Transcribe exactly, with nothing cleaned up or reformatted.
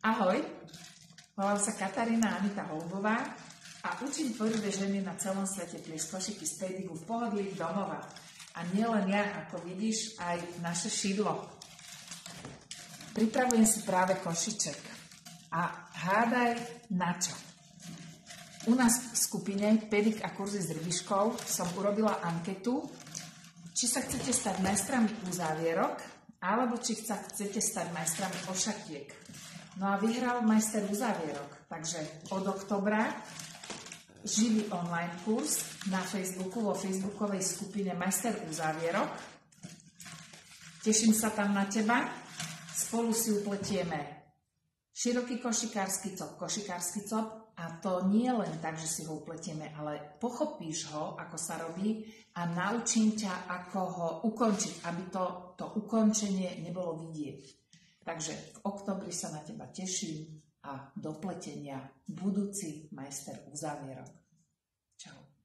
Ahoj, volám sa Katarína Anita Holubová a učím tvorivé ženy na celom svete pliesť košiky z Pedigu v pohodlí domova. A nielen ja, ako vidíš, aj naše šidlo. Pripravujem si práve košiček. A hádaj na čo? U nás v skupine Pedik a kurzy s rybiškou som urobila anketu, či sa chcete stať majstrami uzávierok, alebo či sa chcete stať majstrami ošatiek. No a vyhral majster uzávierok, takže od oktobra živý online kurz na Facebooku, vo facebookovej skupine Majster uzávierok. Teším sa tam na teba. Spolu si upletieme široký košikársky cop, košikársky cop, a to nie len tak, že si ho upletieme, ale pochopíš ho, ako sa robí, a naučím ťa, ako ho ukončiť, aby to, to ukončenie nebolo vidieť. Takže v októbri sa na teba teším a do pletenia budúci majster uzávierok. Čau.